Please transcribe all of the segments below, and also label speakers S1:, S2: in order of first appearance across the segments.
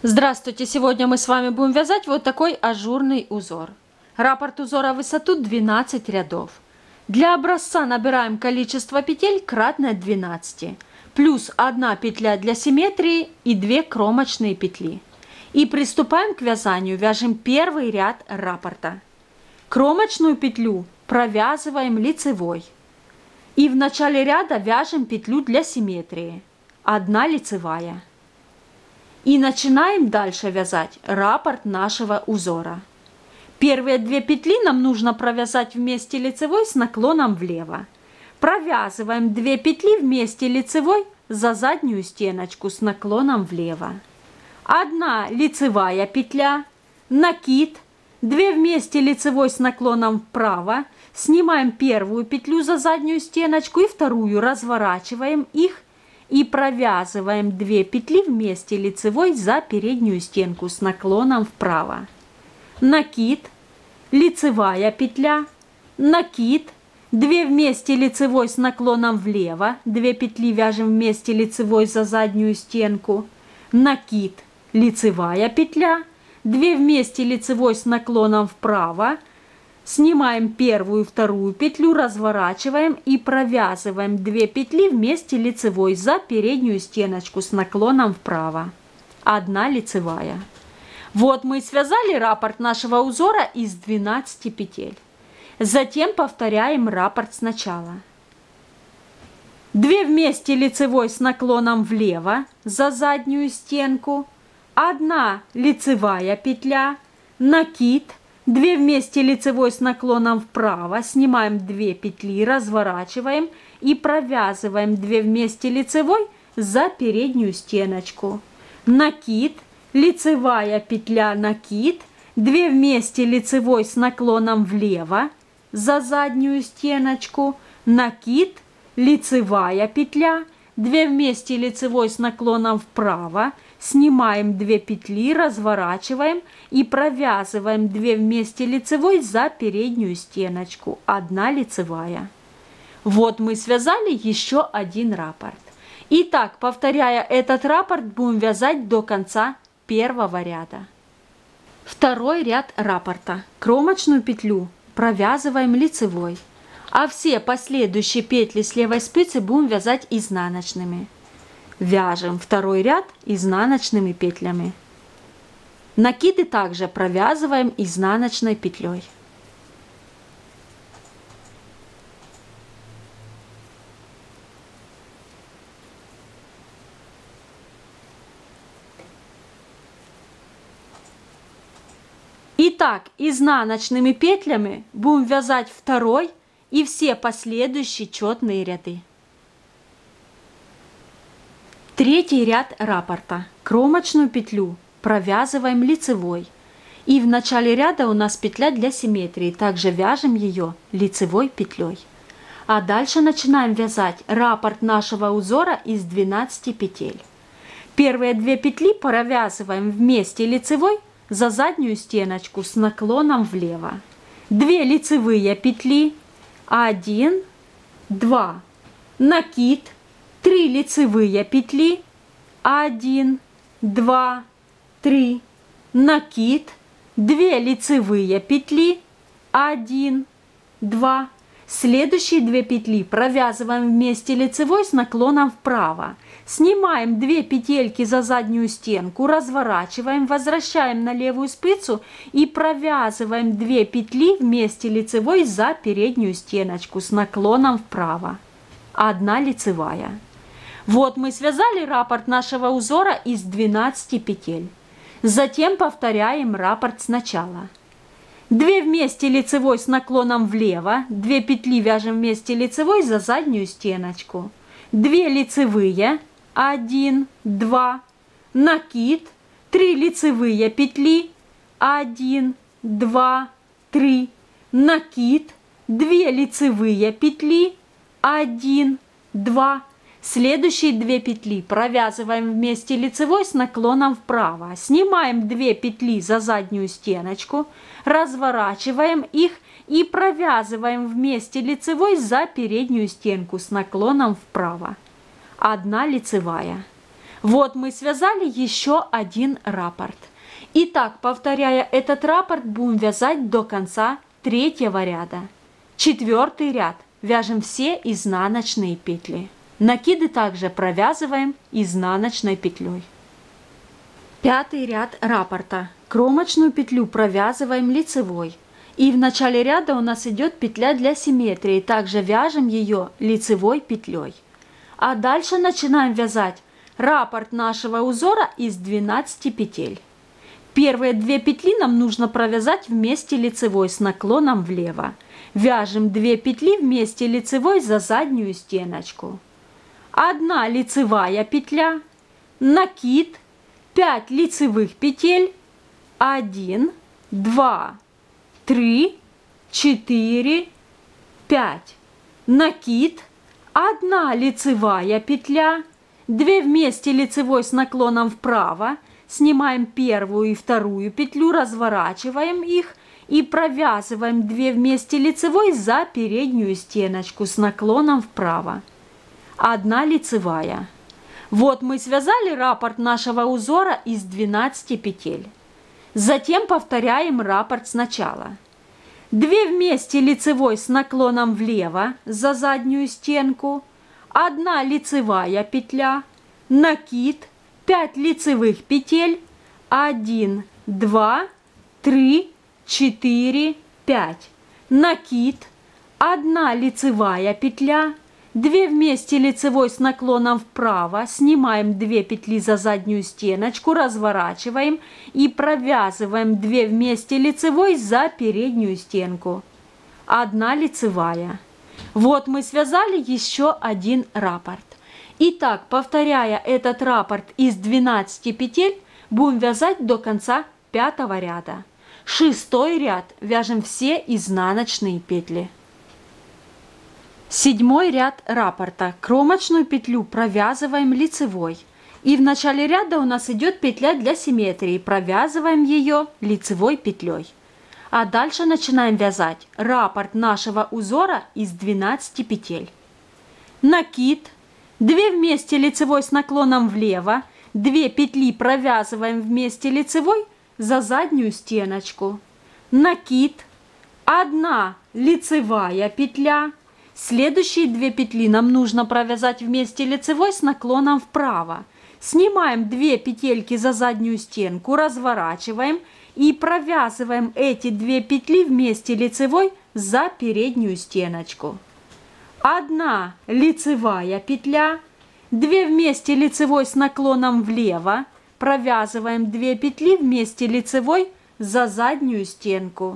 S1: Здравствуйте! Сегодня мы с вами будем вязать вот такой ажурный узор. Раппорт узора в высоту 12 рядов. Для образца набираем количество петель кратное 12, плюс 1 петля для симметрии и 2 кромочные петли. И приступаем к вязанию. Вяжем первый ряд раппорта. Кромочную петлю провязываем лицевой. И в начале ряда вяжем петлю для симметрии. 1 лицевая. И начинаем дальше вязать раппорт нашего узора. Первые 2 петли нам нужно провязать вместе лицевой с наклоном влево. Провязываем 2 петли вместе лицевой за заднюю стеночку с наклоном влево. 1 лицевая петля, накид, 2 вместе лицевой с наклоном вправо, снимаем первую петлю за заднюю стеночку и вторую, разворачиваем их и провязываем 2 петли вместе лицевой за переднюю стенку с наклоном вправо. Накид, лицевая петля, накид, 2 вместе лицевой с наклоном влево, 2 петли вяжем вместе лицевой за заднюю стенку, накид, лицевая петля, 2 вместе лицевой с наклоном вправо, снимаем первую и вторую петлю, разворачиваем и провязываем 2 петли вместе лицевой за переднюю стеночку с наклоном вправо. 1 лицевая. Вот мы связали раппорт нашего узора из 12 петель. Затем повторяем раппорт сначала. 2 вместе лицевой с наклоном влево за заднюю стенку, 1 лицевая петля, накид, 2 вместе лицевой с наклоном вправо, снимаем 2 петли, разворачиваем и провязываем 2 вместе лицевой за переднюю стеночку. Накид, лицевая петля, накид, 2 вместе лицевой с наклоном влево за заднюю стеночку, накид, лицевая петля, 2 вместе лицевой с наклоном вправо, снимаем 2 петли, разворачиваем и провязываем 2 вместе лицевой за переднюю стеночку, 1 лицевая. Вот мы связали еще один раппорт. Итак, повторяя этот раппорт, будем вязать до конца первого ряда. Второй ряд раппорта. Кромочную петлю провязываем лицевой, а все последующие петли с левой спицы будем вязать изнаночными. Вяжем второй ряд изнаночными петлями. Накиды также провязываем изнаночной петлей. Итак, изнаночными петлями будем вязать второй и все последующие четные ряды. Третий ряд раппорта. Кромочную петлю провязываем лицевой. И в начале ряда у нас петля для симметрии. Также вяжем ее лицевой петлей. А дальше начинаем вязать раппорт нашего узора из 12 петель. Первые 2 петли провязываем вместе лицевой за заднюю стеночку с наклоном влево. 2 лицевые петли, 1, 2, накид, 3 лицевые петли, 1, 2, 3, накид, 2 лицевые петли, 1, 2. Следующие 2 петли провязываем вместе лицевой с наклоном вправо. Снимаем 2 петельки за заднюю стенку, разворачиваем, возвращаем на левую спицу и провязываем 2 петли вместе лицевой за переднюю стеночку с наклоном вправо. 1 лицевая. Вот мы связали раппорт нашего узора из 12 петель. Затем повторяем раппорт сначала. 2 вместе лицевой с наклоном влево, 2 петли вяжем вместе лицевой за заднюю стеночку. 2 лицевые, 1, 2, накид, 3 лицевые петли, 1, 2, 3, накид, 2 лицевые петли, 1, 2. Следующие 2 петли провязываем вместе лицевой с наклоном вправо. Снимаем 2 петли за заднюю стеночку, разворачиваем их и провязываем вместе лицевой за переднюю стенку с наклоном вправо. 1 лицевая. Вот мы связали еще один раппорт. Итак, повторяя этот раппорт, будем вязать до конца третьего ряда. Четвертый ряд. Вяжем все изнаночные петли. Накиды также провязываем изнаночной петлей. Пятый ряд раппорта. Кромочную петлю провязываем лицевой. И в начале ряда у нас идет петля для симметрии. Также вяжем ее лицевой петлей. А дальше начинаем вязать раппорт нашего узора из 12 петель. Первые 2 петли нам нужно провязать вместе лицевой с наклоном влево. Вяжем 2 петли вместе лицевой за заднюю стеночку. 1 лицевая петля, накид, 5 лицевых петель, 1, 2, 3, 4, 5, накид, 1 лицевая петля, 2 вместе лицевой с наклоном вправо, снимаем первую и вторую петлю, разворачиваем их и провязываем 2 вместе лицевой за переднюю стеночку с наклоном вправо. 1 лицевая. Вот мы связали раппорт нашего узора из 12 петель. Затем повторяем раппорт сначала. 2 вместе лицевой с наклоном влево за заднюю стенку, 1 лицевая петля, накид, 5 лицевых петель, 1, 2, 3, 4, 5, накид, 1 лицевая петля, 2 вместе лицевой с наклоном вправо, снимаем 2 петли за заднюю стеночку, разворачиваем и провязываем 2 вместе лицевой за переднюю стенку. 1 лицевая. Вот мы связали еще один раппорт. Итак, повторяя этот раппорт из 12 петель, будем вязать до конца 5-го ряда. 6-й ряд вяжем все изнаночные петли. 7-й ряд раппорта. Кромочную петлю провязываем лицевой. И в начале ряда у нас идет петля для симметрии. Провязываем ее лицевой петлей. А дальше начинаем вязать раппорт нашего узора из 12 петель. Накид. 2 вместе лицевой с наклоном влево. 2 петли провязываем вместе лицевой за заднюю стеночку. Накид. 1 лицевая петля. Следующие 2 петли нам нужно провязать вместе лицевой с наклоном вправо. Снимаем 2 петельки за заднюю стенку, разворачиваем и провязываем эти 2 петли вместе лицевой за переднюю стеночку. 1 лицевая петля, 2 вместе лицевой с наклоном влево, провязываем 2 петли вместе лицевой за заднюю стенку.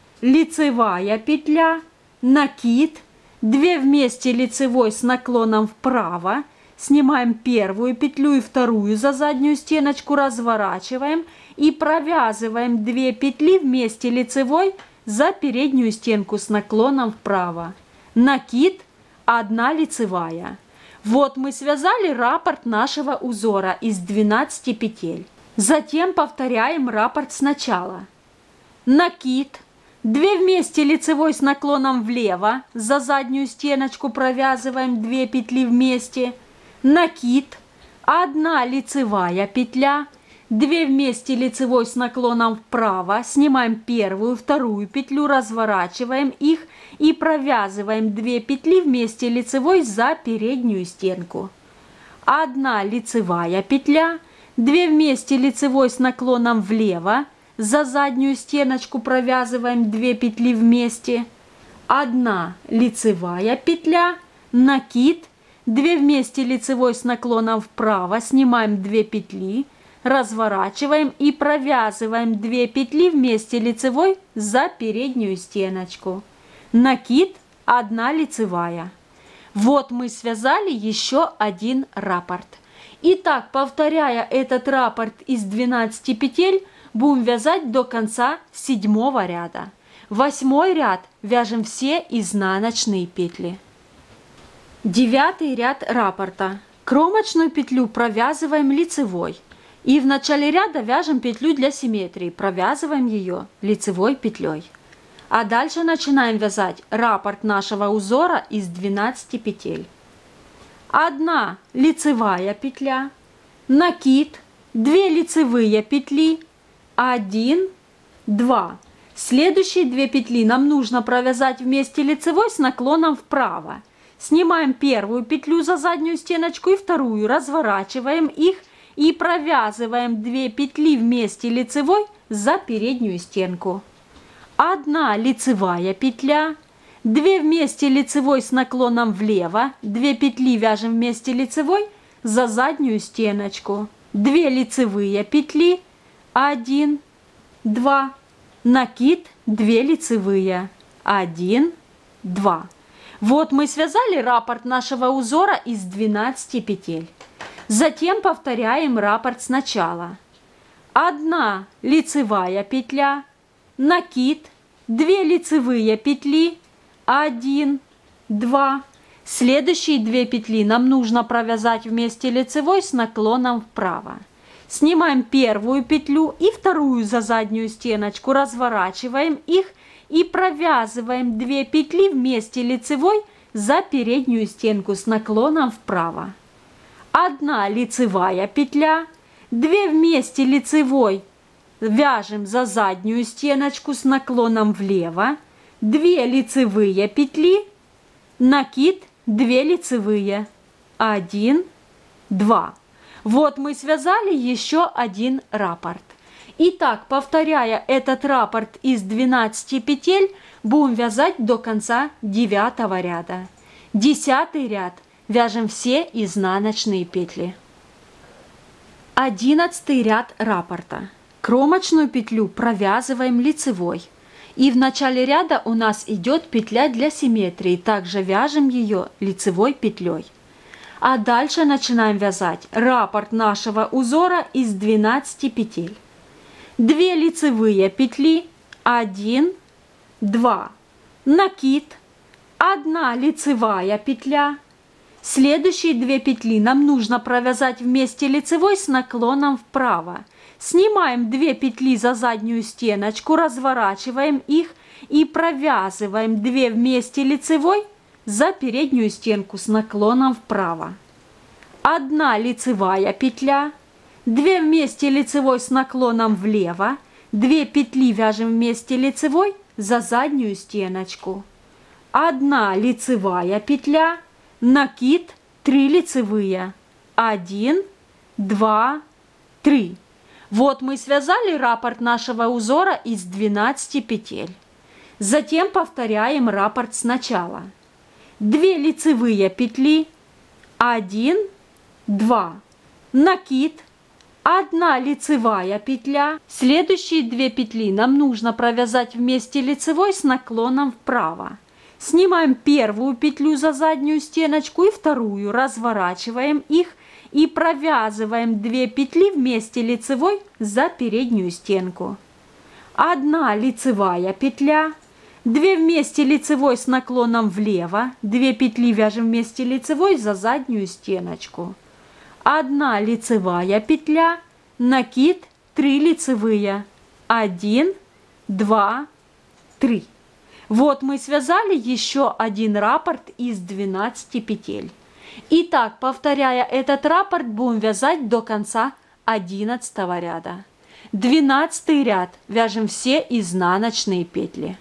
S1: Лицевая петля, накид, 2 вместе лицевой с наклоном вправо, снимаем первую петлю и вторую за заднюю стеночку, разворачиваем и провязываем 2 петли вместе лицевой за переднюю стенку с наклоном вправо. Накид, 1 лицевая. Вот мы связали раппорт нашего узора из 12 петель. Затем повторяем раппорт сначала. Накид. 2 вместе лицевой с наклоном влево, за заднюю стеночку провязываем 2 петли вместе, накид, 1 лицевая петля, 2 вместе лицевой с наклоном вправо, снимаем первую, вторую петлю, разворачиваем их и провязываем 2 петли вместе лицевой за переднюю стенку. 1 лицевая петля, 2 вместе лицевой с наклоном влево, за заднюю стеночку провязываем 2 петли вместе, 1 лицевая петля, накид, 2 вместе лицевой с наклоном вправо, снимаем 2 петли, разворачиваем и провязываем 2 петли вместе лицевой за переднюю стеночку. Накид, 1 лицевая. Вот мы связали еще один раппорт. Итак, повторяя этот раппорт из 12 петель, будем вязать до конца 7-го ряда. 8-й ряд вяжем все изнаночные петли. 9-й ряд раппорта. Кромочную петлю провязываем лицевой. И в начале ряда вяжем петлю для симметрии. Провязываем ее лицевой петлей. А дальше начинаем вязать раппорт нашего узора из 12 петель. 1 лицевая петля, накид, 2 лицевые петли, 1, 2. Следующие 2 петли нам нужно провязать вместе лицевой с наклоном вправо. Снимаем первую петлю за заднюю стеночку и вторую, разворачиваем их и провязываем 2 петли вместе лицевой за переднюю стенку. 1 лицевая петля, 2 вместе лицевой с наклоном влево, 2 петли вяжем вместе лицевой за заднюю стеночку, 2 лицевые петли, 1, 2, накид, 2 лицевые, 1, 2. Вот мы связали раппорт нашего узора из 12 петель. Затем повторяем раппорт сначала. 1 лицевая петля, накид, 2 лицевые петли, 1, 2. Следующие 2 петли нам нужно провязать вместе лицевой с наклоном вправо. Снимаем первую петлю и вторую за заднюю стеночку, разворачиваем их и провязываем 2 петли вместе лицевой за переднюю стенку с наклоном вправо. 1 лицевая петля, 2 вместе лицевой вяжем за заднюю стеночку с наклоном влево, 2 лицевые петли, накид, 2 лицевые, 1, 2. Вот мы связали еще один раппорт. Итак, повторяя этот раппорт из 12 петель, будем вязать до конца 9 ряда. 10 ряд вяжем все изнаночные петли. 11 ряд раппорта. Кромочную петлю провязываем лицевой. И в начале ряда у нас идет петля для симметрии, также вяжем ее лицевой петлей. А дальше начинаем вязать раппорт нашего узора из 12 петель. 2 лицевые петли, 1, 2, накид, 1 лицевая петля. Следующие 2 петли нам нужно провязать вместе лицевой с наклоном вправо. Снимаем 2 петли за заднюю стеночку, разворачиваем их и провязываем 2 вместе лицевой за переднюю стенку с наклоном вправо. 1 лицевая петля, 2 вместе лицевой с наклоном влево, 2 петли вяжем вместе лицевой за заднюю стеночку. 1 лицевая петля, накид, 3 лицевые, 1, 2, 3. Вот мы связали раппорт нашего узора из 12 петель. Затем повторяем раппорт сначала. 2 лицевые петли, 1, 2, накид, 1 лицевая петля. Следующие 2 петли нам нужно провязать вместе лицевой с наклоном вправо. Снимаем первую петлю за заднюю стеночку и вторую, разворачиваем их и провязываем 2 петли вместе лицевой за переднюю стенку. 1 лицевая петля, 2 вместе лицевой с наклоном влево, 2 петли вяжем вместе лицевой за заднюю стеночку. 1 лицевая петля, накид, 3 лицевые, 1, 2, 3. Вот мы связали еще один раппорт из 12 петель. Итак, повторяя этот раппорт, будем вязать до конца 11 ряда. 12 ряд вяжем все изнаночные петли.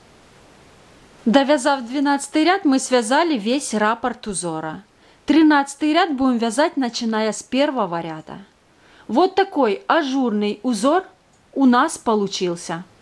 S1: Довязав 12 ряд, мы связали весь раппорт узора. 13 ряд будем вязать, начиная с 1 ряда. Вот такой ажурный узор у нас получился.